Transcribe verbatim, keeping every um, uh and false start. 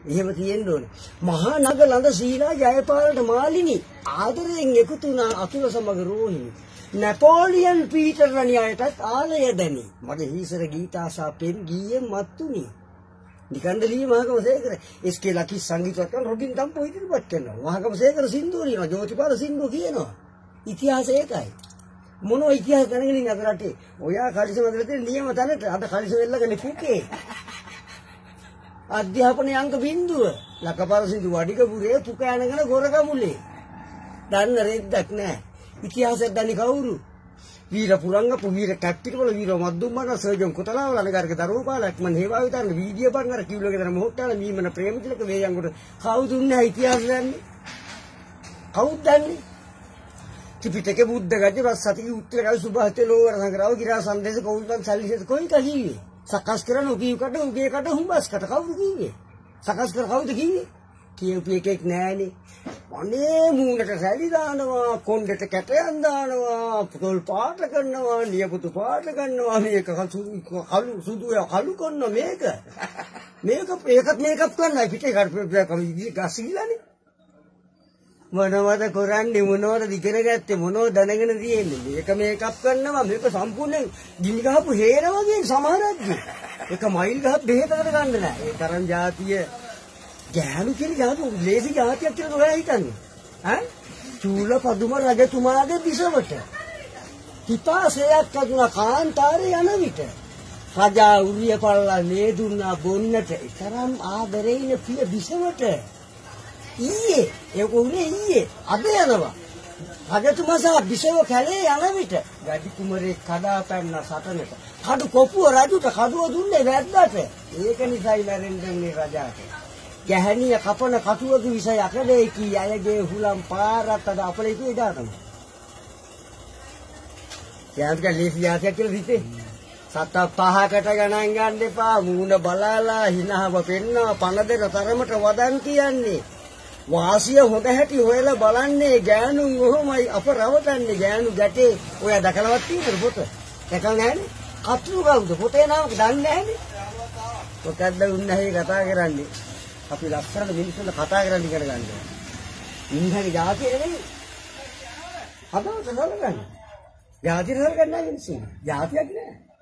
එහෙම තියෙන්න ඕනේ. මහා නග ළඟ සීලා ජයපාලට මාලිනී ආදරයෙන් එකතු වුණා අතුල සමග රෝහිණි. Napoleon Peter රණියායටත් ආලය දැනි. මගේ හිසර ගීතාසා පෙම් ගීයෙන් මත්තුනි. නිකන්දලී මහකම සේකර එස්.කේ. ලකි සංගීතවත් කරන රොබින් තම්පෝ ඉදිරිපත් කරනවා. මහකම සේකර සින්දුව ලියනවා. ජෝතිපාල සින්දුව කියනවා. ඉතිහාසය ඒකයි. මොනවා ඉතිහාස දැනගෙන ඉන්න අද රටේ. ඔයා කලිසම ඇතුළේ තියෙන නියම තැනට අද කලිසම වෙල්ලගෙන පුකේ. අධ්‍යාපන අංක බිඳුව. ලකපාල සින්දු වඩිකපුරේ පුක යනගෙන ගොරකමුලේ. දන්න රෙද්දක් නැහැ. ඉතිහාසයක් දන්නේ කවුරු? වීර පුරංගපු වීර කැප්ටිකවල වීර මද්දුම්මන සර්ජන් කොතලාවල අනගාරක දරුවපාලක් මන් හේවා විතරන වීඩියෝ බංගර කිව්ලගේ දර මොහොට්ටාල මීමන ප්‍රේමතිලක වේයන්ගොඩ කවුද උන්නේ ඉතිහාස දන්නේ? කවුද දන්නේ? ත්‍රිපිටකේ බුද්ධ ගජ රස සතිය උත්තර කල් සුභාතේ ලෝවර සංග්‍රහව ගිරා සංදේශ කවුරුන් සල්ලිසෙත් කොයි කහිවේ? සකස් කරන උගේ කට උගේ කට හුඹස් කට කවුද කිව්වේ? සකස් කර කවුද කිව්වේ? කියපු එකෙක් නෑනේ. අනේ මූණට සැලි දානවා, කොණ්ඩෙට කැටයන් දානවා, පුතල් පාට කරනවා, නියපොතු පාට කරනවා, මේක කළු සුදු කළු කරන මේක. මේක ඒකත් මේකප් කරන්නයි පිටේ කඩ ගස්සිලානේ. මොනවද කරන්නේ මොනවද ඉගෙන ගත්තේ මොනවද දැනගෙන තියෙන්නේ මේක මේකප් කරනවා මේක සම්පූර්ණයෙන් ගිනි ගහපු හේර වගේ සමහරක් ඒක මයිල් ගහ බෙහෙතකට ගන්න නෑ ඒ තරම් જાතිය ගැහණු කිරි ගහපු ලේසි જાතියක් කියලා ඔයා හිතන්නේ ඈ චූල පදුම රජතුමාගේ බිසවට පිපාසයක් අදුනා කාන්තාරේ යන විට රජා උරිය පල්ලා මේ දුන්නා බොන්නට ඒ තරම් ආදරේන පිය බිසවට ඊයේ ඒක උනේ ඊයේ අද යනවා රජතුමා සහ බිසව කැලේ යන විට ගඩි කුමරේ කඩා පැන්න සටනට කඩු කොපුව රජුට කඩුව දුන්නේ වැද්දාට ඒක නිසායි මැරෙන්නේ රජාට ගැහණිය කපන කටුවක විස යකඩේ කී අයගේ හුලම් පාරත් අද අපලේ කී දාතම යාන්තික ලීසියාතිය කියලා හිතේ සත පහකට ගණන් ගන්න එපා මූණ බලාලා හිනහව පෙන්නවා පණ දෙන තරමට වදන් කියන්නේ වාසිය හොඳ හැටි හොයලා බලන්නේ ගෑනු කොහොමයි අප රවටන්නේ ගෑනු ගැටේ ඔයා දැකලවත් තියෙනද පොත දැකලා නැහැනේ කතුරු කවුද පොතේ නම දන්නේ නැහැනේ මොකද්ද උන්නේ කතා කරන්නේ අපි ලස්සන මිනිස්සුන්ට කතා කරන්න ඉගෙන ගන්න ඉන්හගේ જાතිය නෙමෙයි හදවත සලකන්නේ જાතිය සලකන්නේ නැහැ මිනිස්සු જાතියක් නෑ